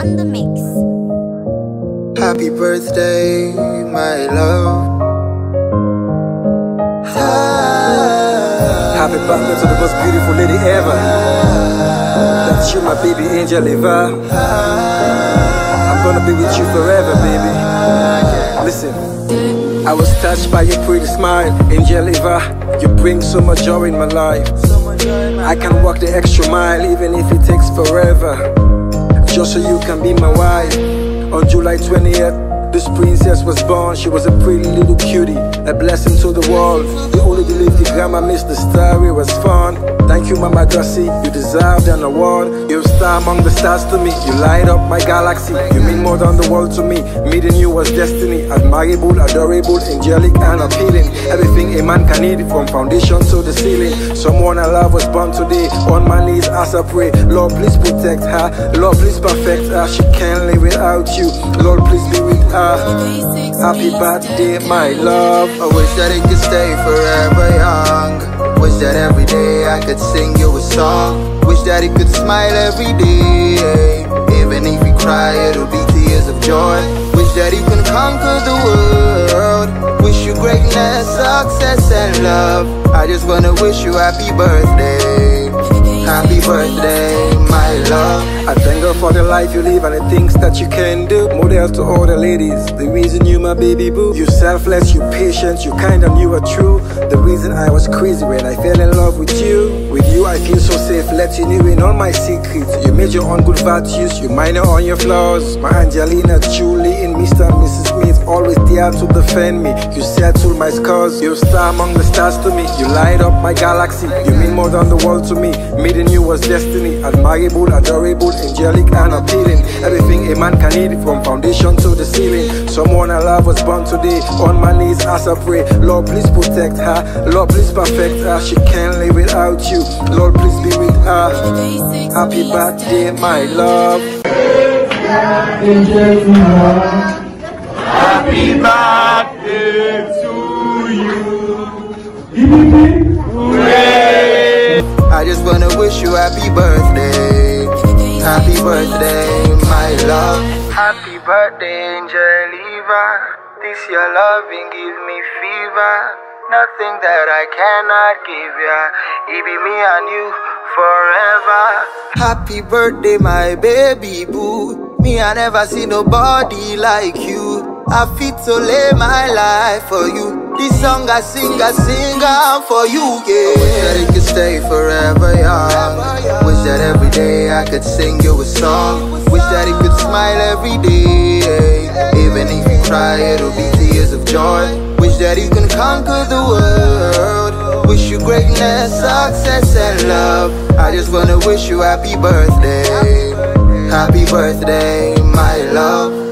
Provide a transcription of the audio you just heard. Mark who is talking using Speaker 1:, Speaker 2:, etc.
Speaker 1: on the mix.
Speaker 2: Happy birthday, my love.
Speaker 3: Happy birthday to the most beautiful lady ever. That's you, my baby angel Eva. I'm gonna be with you forever, baby. Listen, I was touched by your pretty smile, angel Eva. You bring so much joy in my life. I can walk the extra mile even if it takes forever, just so you can be my wife. On July 20th, this princess was born. She was a pretty little cutie, a blessing to the world. We only believed the grandma missed the story was fun. Thank you, Mama Dusty, you deserved an award. You're a star among the stars to me. You light up my galaxy. You mean more than the world to me. Meeting you was destiny. Admirable, adorable, angelic and appealing. Everything a man can need, from foundation to the ceiling. Someone I love was born today. On my knees as I pray, Lord please protect her, Lord please perfect her. She can't live without you, Lord please be with her. Happy birthday, my love.
Speaker 2: I wish that it could stay forever young. Wish that every day I could sing you a song. Wish that it could smile every day. Even if you cry, it'll be tears of joy. Wish that you can conquer the world. Wish you greatness, success and love. I just wanna wish you happy birthday. Happy birthday, my love.
Speaker 3: I thank God for the life you live and the things that you can do. Model to all the ladies, the reason you my baby boo. You selfless, you patient, you kind and you are true. The reason I was crazy when I fell in love with you. With you I feel so safe, letting you in all my secrets. You made your own good virtues, you minor on your flaws. My Angelina, Julie and Mr. and Mrs. Smith, always there to defend me. You settle my scars, you're a star among the stars to me. You light up my galaxy, you mean more than the world to me. Meeting you was destiny, admirable, adorable, angelic and appealing. Everything a man can need, from foundation to the ceiling. Someone I love was born today. On my knees as I pray, Lord please protect her, Lord please perfect her. She can't live without you, Lord please be with her. Happy birthday, my love.
Speaker 4: Happy birthday to you.
Speaker 2: I just wanna wish you happy birthday. Happy birthday, my love. Happy birthday, Angel Eva. This your loving give me fever. Nothing that I cannot give ya. It be me and you forever. Happy birthday, my baby boo. Me I never see nobody like you. I fit to lay my life for you. This song I sing for you, yeah. Wish that it could stay forever young. Wish that every day I could sing you a song. Wish that it could smile every day. Even if you cry, it'll be tears of joy. Wish that you can conquer the world. Wish you greatness, success and love. I just wanna wish you happy birthday. Happy birthday, my love.